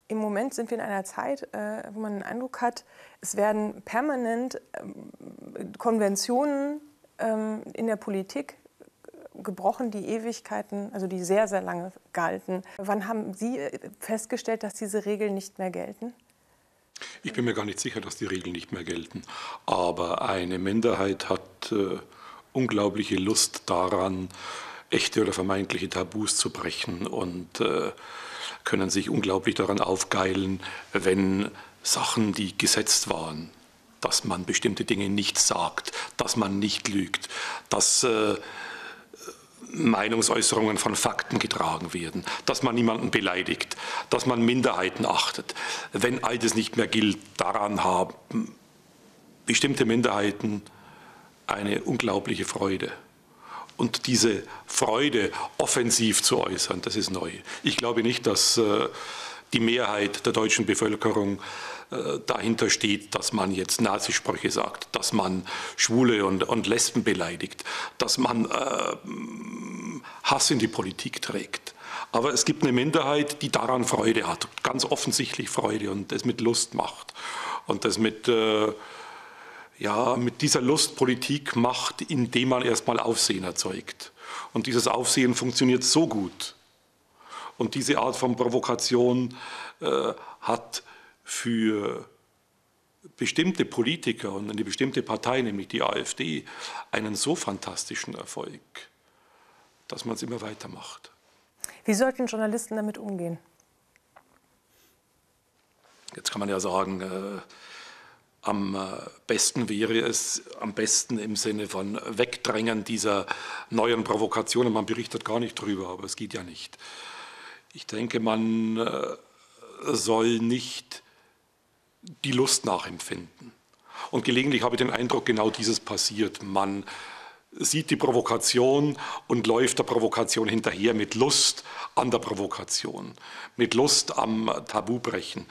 Im Moment sind wir in einer Zeit, wo man den Eindruck hat, es werden permanent Konventionen in der Politik gebrochen, die Ewigkeiten, also die sehr, sehr lange galten. Wann haben Sie festgestellt, dass diese Regeln nicht mehr gelten? Ich bin mir gar nicht sicher, dass die Regeln nicht mehr gelten. Aber eine Minderheit hat unglaubliche Lust daran, echte oder vermeintliche Tabus zu brechen und können sich unglaublich daran aufgeilen, wenn Sachen, die gesetzt waren, dass man bestimmte Dinge nicht sagt, dass man nicht lügt, dass Meinungsäußerungen von Fakten getragen werden, dass man niemanden beleidigt, dass man Minderheiten achtet. Wenn all das nicht mehr gilt, daran haben bestimmte Minderheiten eine unglaubliche Freude. Und diese Freude offensiv zu äußern, das ist neu. Ich glaube nicht, dass die Mehrheit der deutschen Bevölkerung dahinter steht, dass man jetzt Nazisprüche sagt, dass man Schwule und Lesben beleidigt, dass man Hass in die Politik trägt. Aber es gibt eine Minderheit, die daran Freude hat, ganz offensichtlich Freude und das mit Lust macht und das mit dieser Lust Politik macht, indem man erstmal Aufsehen erzeugt. Und dieses Aufsehen funktioniert so gut. Und diese Art von Provokation hat für bestimmte Politiker und eine bestimmte Partei, nämlich die AfD, einen so fantastischen Erfolg, dass man es immer weitermacht. Wie sollten Journalisten damit umgehen? Jetzt kann man ja sagen, am besten wäre es, im Sinne von Wegdrängen dieser neuen Provokationen, man berichtet gar nicht drüber, aber es geht ja nicht. Ich denke, man soll nicht die Lust nachempfinden. Und gelegentlich habe ich den Eindruck, genau dieses passiert. Man sieht die Provokation und läuft der Provokation hinterher mit Lust an der Provokation, mit Lust am Tabubrechen.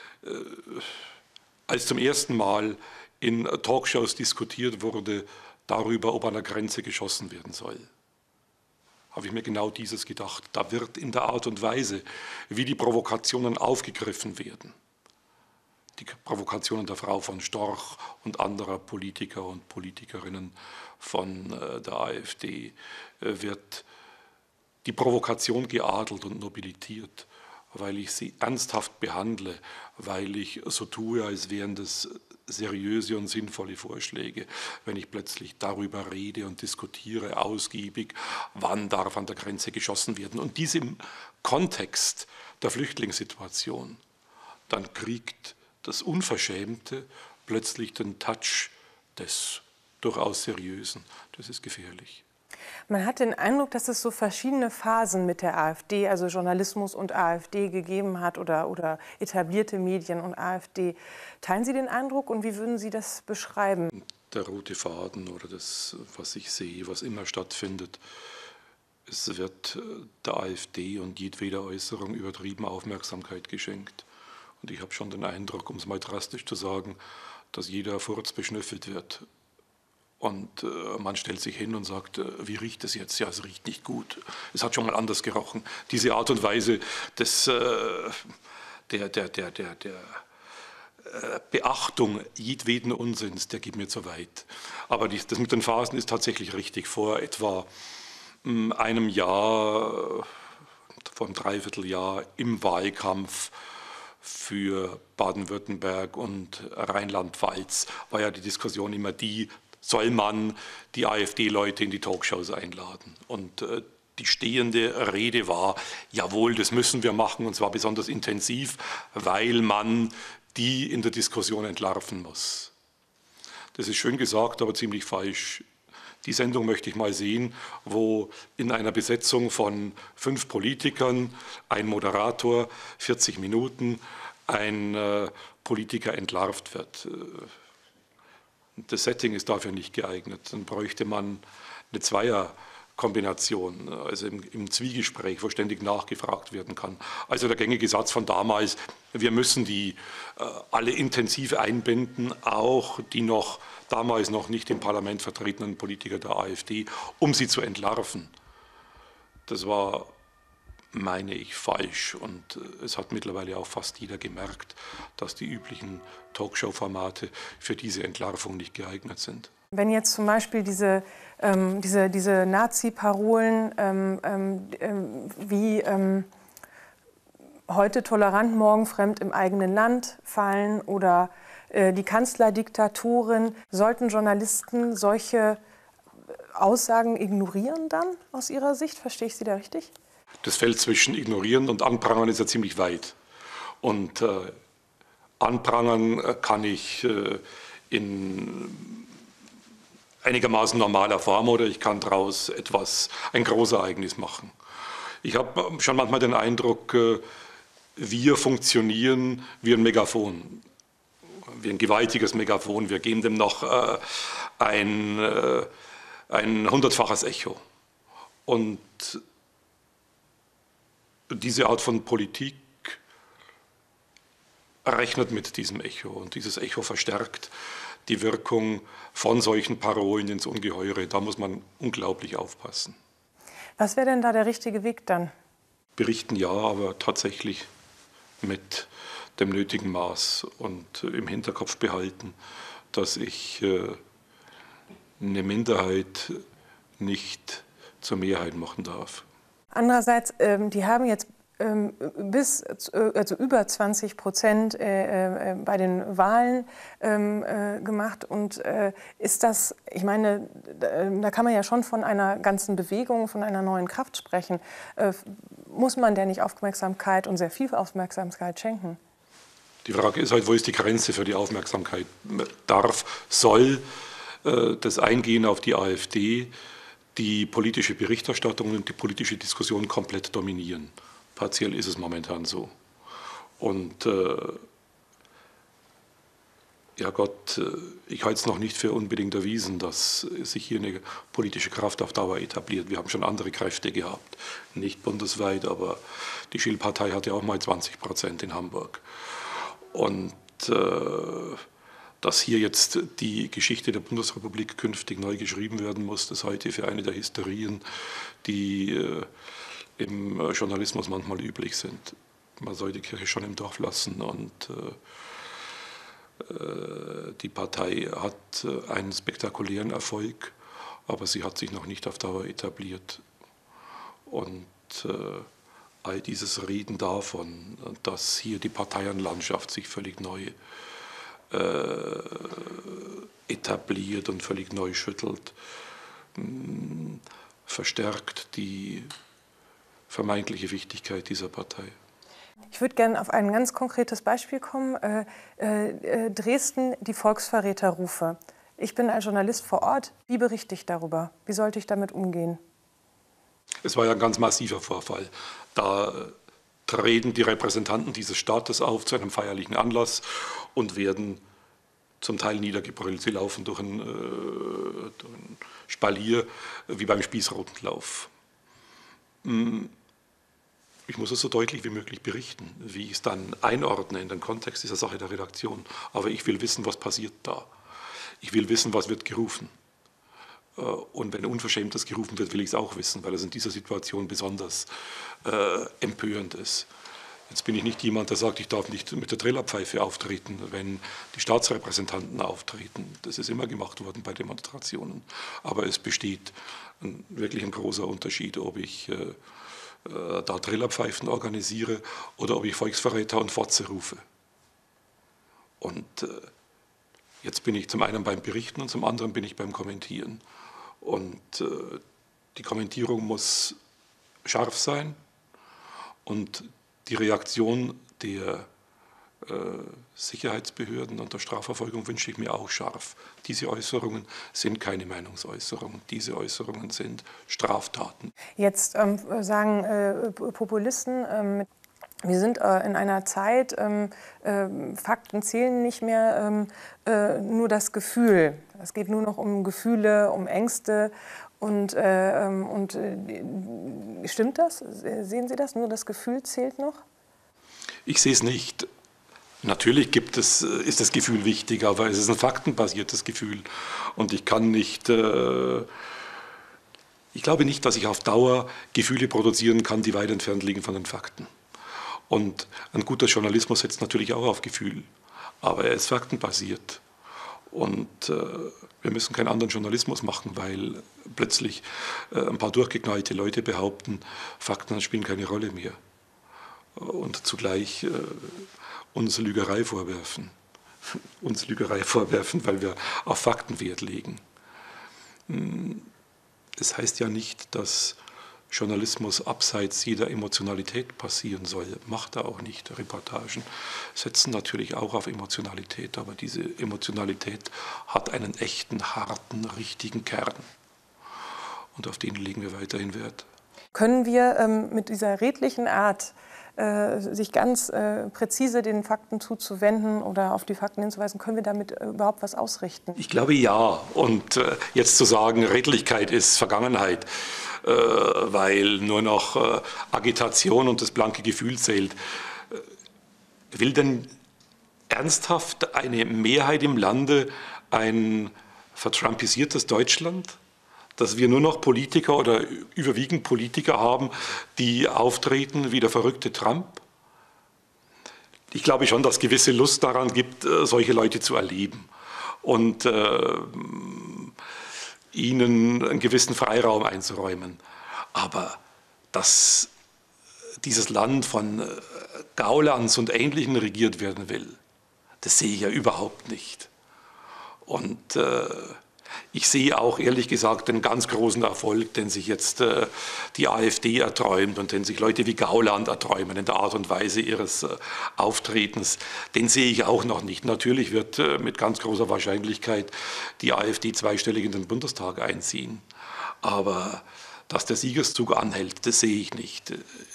Als zum ersten Mal in Talkshows diskutiert wurde darüber, ob an der Grenze geschossen werden soll, habe ich mir genau dieses gedacht. Da wird in der Art und Weise, wie die Provokationen aufgegriffen werden, die Provokationen der Frau von Storch und anderer Politiker und Politikerinnen von der AfD, wird die Provokation geadelt und nobilitiert, weil ich sie ernsthaft behandle, weil ich so tue, als wären das seriöse und sinnvolle Vorschläge, wenn ich plötzlich darüber rede und diskutiere ausgiebig, wann darf an der Grenze geschossen werden. Und dies im Kontext der Flüchtlingssituation, dann kriegt das Unverschämte plötzlich den Touch des durchaus Seriösen. Das ist gefährlich. Man hat den Eindruck, dass es so verschiedene Phasen mit der AfD, also Journalismus und AfD gegeben hat oder etablierte Medien und AfD. Teilen Sie den Eindruck und wie würden Sie das beschreiben? Der rote Faden oder das, was ich sehe, was immer stattfindet, es wird der AfD und jedweder Äußerung übertrieben Aufmerksamkeit geschenkt. Und ich habe schon den Eindruck, um es mal drastisch zu sagen, dass jeder Furz beschnüffelt wird. Und man stellt sich hin und sagt, wie riecht es jetzt? Ja, es riecht nicht gut. Es hat schon mal anders gerochen. Diese Art und Weise der Beachtung jedweden Unsinns, der geht mir zu weit. Aber das mit den Phasen ist tatsächlich richtig. Vor etwa einem Jahr, vor einem Dreivierteljahr im Wahlkampf für Baden-Württemberg und Rheinland-Pfalz war ja die Diskussion immer die, soll man die AfD-Leute in die Talkshows einladen? Und die stehende Rede war, jawohl, das müssen wir machen, und zwar besonders intensiv, weil man die in der Diskussion entlarven muss. Das ist schön gesagt, aber ziemlich falsch. Die Sendung möchte ich mal sehen, wo in einer Besetzung von 5 Politikern, ein Moderator, 40 Minuten, ein Politiker entlarvt wird. Das Setting ist dafür nicht geeignet. Dann bräuchte man eine Zweierkombination, also im Zwiegespräch, wo ständig nachgefragt werden kann. Also der gängige Satz von damals, wir müssen die alle intensiv einbinden, auch die damals noch nicht im Parlament vertretenen Politiker der AfD, um sie zu entlarven. Das war meine ich, falsch. Und es hat mittlerweile auch fast jeder gemerkt, dass die üblichen Talkshow-Formate für diese Entlarvung nicht geeignet sind. Wenn jetzt zum Beispiel diese Nazi-Parolen wie heute tolerant, morgen fremd im eigenen Land fallen oder die Kanzlerdiktatorin, sollten Journalisten solche Aussagen ignorieren dann aus Ihrer Sicht? Verstehe ich Sie da richtig? Das Feld zwischen ignorieren und anprangern ist ja ziemlich weit. Und anprangern kann ich in einigermaßen normaler Form oder ich kann daraus ein Großereignis machen. Ich habe schon manchmal den Eindruck, wir funktionieren wie ein Megafon, wie ein gewaltiges Megafon. Wir geben dem noch ein 100-faches Echo. Und diese Art von Politik rechnet mit diesem Echo und dieses Echo verstärkt die Wirkung von solchen Parolen ins Ungeheure. Da muss man unglaublich aufpassen. Was wäre denn da der richtige Weg dann? Berichten ja, aber tatsächlich mit dem nötigen Maß und im Hinterkopf behalten, dass ich eine Minderheit nicht zur Mehrheit machen darf. Andererseits, die haben jetzt also über 20% bei den Wahlen gemacht. Und ist das, ich meine, da kann man ja schon von einer ganzen Bewegung, von einer neuen Kraft sprechen. Muss man der nicht Aufmerksamkeit und sehr viel Aufmerksamkeit schenken? Die Frage ist halt, wo ist die Grenze für die Aufmerksamkeit? Soll das Eingehen auf die AfD die politische Berichterstattung und die politische Diskussion komplett dominieren? Partiell ist es momentan so. Und ja Gott, ich halte es noch nicht für unbedingt erwiesen, dass sich hier eine politische Kraft auf Dauer etabliert. Wir haben schon andere Kräfte gehabt, nicht bundesweit, aber die Schill-Partei hatte auch mal 20% in Hamburg. Und dass hier jetzt die Geschichte der Bundesrepublik künftig neu geschrieben werden muss, das halte ich für eine der Hysterien, die im Journalismus manchmal üblich sind. Man soll die Kirche schon im Dorf lassen und die Partei hat einen spektakulären Erfolg, aber sie hat sich noch nicht auf Dauer etabliert. Und all dieses Reden davon, dass hier die Parteienlandschaft sich völlig neu etabliert und völlig neu schüttelt, verstärkt die vermeintliche Wichtigkeit dieser Partei. Ich würde gerne auf ein ganz konkretes Beispiel kommen. Dresden, die Volksverräterrufe. Ich bin als Journalist vor Ort. Wie berichte ich darüber? Wie sollte ich damit umgehen? Es war ja ein ganz massiver Vorfall. Da treten die Repräsentanten dieses Staates auf zu einem feierlichen Anlass und werden zum Teil niedergebrüllt. Sie laufen durch ein Spalier wie beim Spießrutenlauf. Ich muss es so deutlich wie möglich berichten, wie ich es dann einordne in den Kontext dieser Sache der Redaktion. Aber ich will wissen, was passiert da. Ich will wissen, was wird gerufen. Und wenn Unverschämtes gerufen wird, will ich es auch wissen, weil es in dieser Situation besonders empörend ist. Jetzt bin ich nicht jemand, der sagt, ich darf nicht mit der Trillerpfeife auftreten, wenn die Staatsrepräsentanten auftreten. Das ist immer gemacht worden bei Demonstrationen. Aber es besteht wirklich ein großer Unterschied, ob ich da Trillerpfeifen organisiere oder ob ich Volksverräter und Fotze rufe. Und jetzt bin ich zum einen beim Berichten und zum anderen bin ich beim Kommentieren. Und die Kommentierung muss scharf sein und die Reaktion der Sicherheitsbehörden und der Strafverfolgung wünsche ich mir auch scharf. Diese Äußerungen sind keine Meinungsäußerungen, diese Äußerungen sind Straftaten. Jetzt sagen Populisten, wir sind in einer Zeit, Fakten zählen nicht mehr, nur das Gefühl. Es geht nur noch um Gefühle, um Ängste. Und stimmt das? Sehen Sie das? Nur das Gefühl zählt noch? Ich sehe es nicht. Natürlich ist das Gefühl wichtig, aber es ist ein faktenbasiertes Gefühl. Und ich kann nicht Ich glaube nicht, dass ich auf Dauer Gefühle produzieren kann, die weit entfernt liegen von den Fakten. Und ein guter Journalismus setzt natürlich auch auf Gefühl, aber er ist faktenbasiert. Und wir müssen keinen anderen Journalismus machen, weil plötzlich ein paar durchgeknallte Leute behaupten, Fakten spielen keine Rolle mehr. Und zugleich uns Lügerei vorwerfen. Uns Lügerei vorwerfen, weil wir auf Fakten Wert legen. Das heißt ja nicht, dass Journalismus abseits jeder Emotionalität passieren soll. Macht er auch nicht. Reportagen setzen natürlich auch auf Emotionalität, aber diese Emotionalität hat einen echten, harten, richtigen Kern. Und auf den legen wir weiterhin Wert. Können wir mit dieser redlichen Art, sich ganz präzise den Fakten zuzuwenden oder auf die Fakten hinzuweisen, können wir damit überhaupt was ausrichten? Ich glaube ja. Und jetzt zu sagen, Redlichkeit ist Vergangenheit, weil nur noch Agitation und das blanke Gefühl zählt. Will denn ernsthaft eine Mehrheit im Lande ein vertrumpisiertes Deutschland? Dass wir nur noch Politiker oder überwiegend Politiker haben, die auftreten wie der verrückte Trump? Ich glaube schon, dass gewisse Lust daran gibt, solche Leute zu erleben und ihnen einen gewissen Freiraum einzuräumen. Aber dass dieses Land von Gaulands und Ähnlichen regiert werden will, das sehe ich ja überhaupt nicht. Und ich sehe auch ehrlich gesagt den ganz großen Erfolg, den sich jetzt die AfD erträumt und den sich Leute wie Gauland erträumen in der Art und Weise ihres Auftretens. Den sehe ich auch noch nicht. Natürlich wird mit ganz großer Wahrscheinlichkeit die AfD zweistellig in den Bundestag einziehen. Aber dass der Siegeszug anhält, das sehe ich nicht.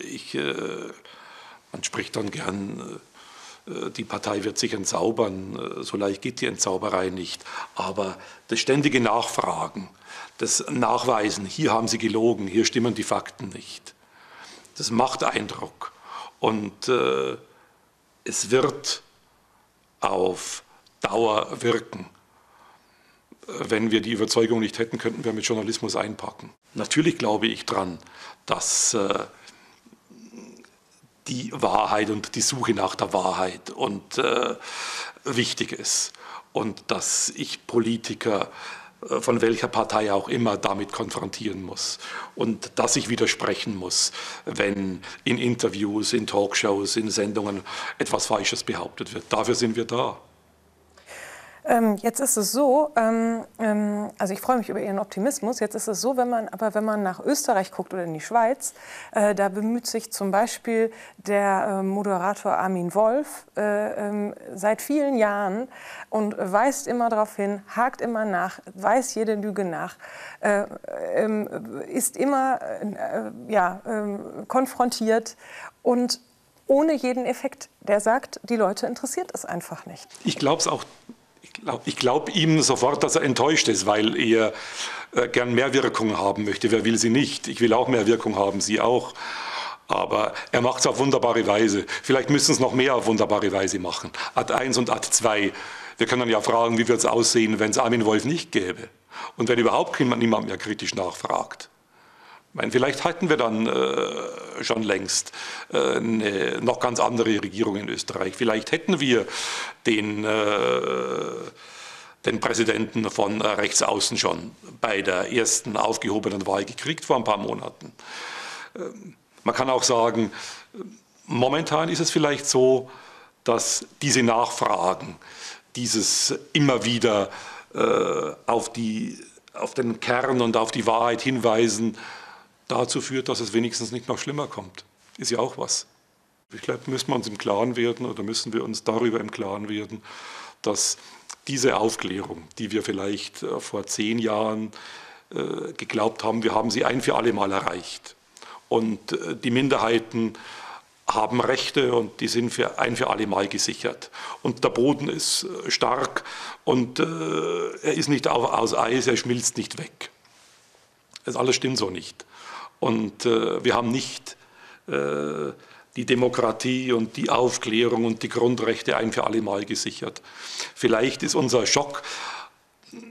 Man spricht dann gern, die Partei wird sich entzaubern, so leicht geht die Entzauberei nicht. Aber das ständige Nachfragen, das Nachweisen, hier haben Sie gelogen, hier stimmen die Fakten nicht, das macht Eindruck. Und es wird auf Dauer wirken. Wenn wir die Überzeugung nicht hätten, könnten wir mit Journalismus einpacken. Natürlich glaube ich dran, dass die Wahrheit und die Suche nach der Wahrheit und wichtig ist und dass ich Politiker von welcher Partei auch immer damit konfrontieren muss und dass ich widersprechen muss, wenn in Interviews, in Talkshows, in Sendungen etwas Falsches behauptet wird. Dafür sind wir da. Jetzt ist es so, also ich freue mich über Ihren Optimismus, jetzt ist es so, wenn man nach Österreich guckt oder in die Schweiz, da bemüht sich zum Beispiel der Moderator Armin Wolf seit vielen Jahren und weist immer darauf hin, hakt immer nach, weist jede Lüge nach, ist immer konfrontiert und ohne jeden Effekt. Der sagt, die Leute interessiert es einfach nicht. Ich glaube es auch. Ich glaube ihm sofort, dass er enttäuscht ist, weil er gern mehr Wirkung haben möchte. Wer will sie nicht? Ich will auch mehr Wirkung haben, Sie auch. Aber er macht es auf wunderbare Weise. Vielleicht müssen es noch mehr auf wunderbare Weise machen. Ad 1 und Ad 2. Wir können ja fragen, wie wird es aussehen, wenn es Armin Wolf nicht gäbe? Und wenn überhaupt niemand mehr kritisch nachfragt. Ich meine, vielleicht hätten wir dann schon längst eine noch ganz andere Regierung in Österreich. Vielleicht hätten wir den Präsidenten von rechts außen schon bei der ersten aufgehobenen Wahl gekriegt vor ein paar Monaten. Man kann auch sagen, momentan ist es vielleicht so, dass diese Nachfragen, dieses immer wieder auf den Kern und auf die Wahrheit hinweisen, dazu führt, dass es wenigstens nicht noch schlimmer kommt. Ist ja auch was. Ich glaube, müssen wir uns im Klaren werden oder müssen wir uns darüber im Klaren werden, dass diese Aufklärung, die wir vielleicht vor 10 Jahren geglaubt haben, wir haben sie ein für alle Mal erreicht. Und die Minderheiten haben Rechte und die sind ein für alle Mal gesichert. Und der Boden ist stark und er ist nicht aus Eis, er schmilzt nicht weg. Das alles stimmt so nicht. Und wir haben nicht die Demokratie und die Aufklärung und die Grundrechte ein für alle Mal gesichert. Vielleicht ist unser Schock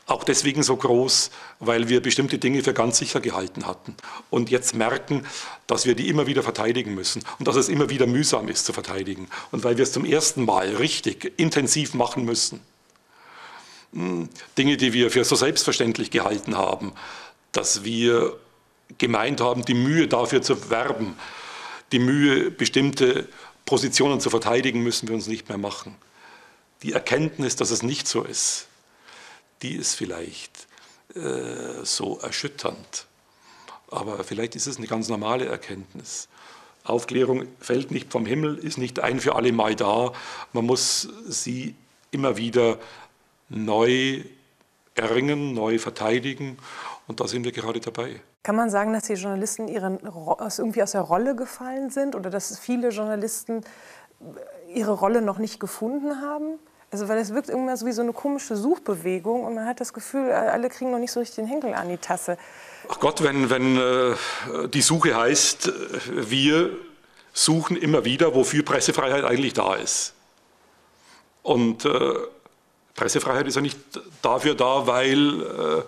Auch deswegen so groß, weil wir bestimmte Dinge für ganz sicher gehalten hatten und jetzt merken, dass wir die immer wieder verteidigen müssen und dass es immer wieder mühsam ist zu verteidigen und weil wir es zum ersten Mal richtig intensiv machen müssen. Dinge, die wir für so selbstverständlich gehalten haben, dass wir gemeint haben, die Mühe dafür zu werben, die Mühe, bestimmte Positionen zu verteidigen, müssen wir uns nicht mehr machen. Die Erkenntnis, dass es nicht so ist, die ist vielleicht so erschütternd. Aber vielleicht ist es eine ganz normale Erkenntnis. Aufklärung fällt nicht vom Himmel, ist nicht ein für alle Mal da. Man muss sie immer wieder neu erringen, neu verteidigen. Und da sind wir gerade dabei. Kann man sagen, dass die Journalisten irgendwie aus der Rolle gefallen sind oder dass viele Journalisten ihre Rolle noch nicht gefunden haben? Also weil es wirkt irgendwie so wie so eine komische Suchbewegung und man hat das Gefühl, alle kriegen noch nicht so richtig den Henkel an die Tasse. Ach Gott, wenn die Suche heißt, wir suchen immer wieder, wofür Pressefreiheit eigentlich da ist. Und Pressefreiheit ist ja nicht dafür da, weil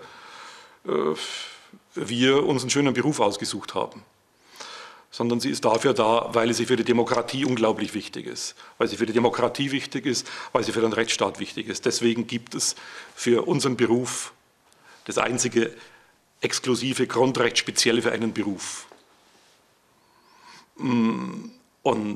wir uns einen schönen Beruf ausgesucht haben, sondern sie ist dafür da, weil sie für die Demokratie unglaublich wichtig ist. Weil sie für die Demokratie wichtig ist, weil sie für den Rechtsstaat wichtig ist. Deswegen gibt es für unseren Beruf das einzige exklusive Grundrecht speziell für einen Beruf. Und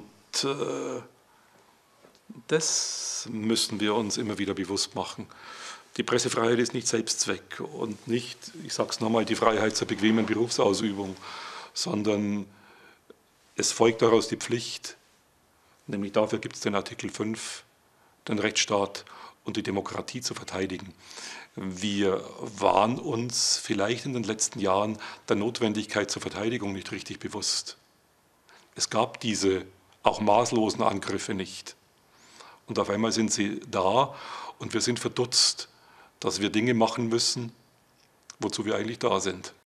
das müssen wir uns immer wieder bewusst machen. Die Pressefreiheit ist nicht Selbstzweck und nicht, ich sage es nochmal, die Freiheit zur bequemen Berufsausübung, sondern es folgt daraus die Pflicht, nämlich dafür gibt es den Artikel 5, den Rechtsstaat und die Demokratie zu verteidigen. Wir waren uns vielleicht in den letzten Jahren der Notwendigkeit zur Verteidigung nicht richtig bewusst. Es gab diese auch maßlosen Angriffe nicht. Und auf einmal sind sie da und wir sind verdutzt, dass wir Dinge machen müssen, wozu wir eigentlich da sind.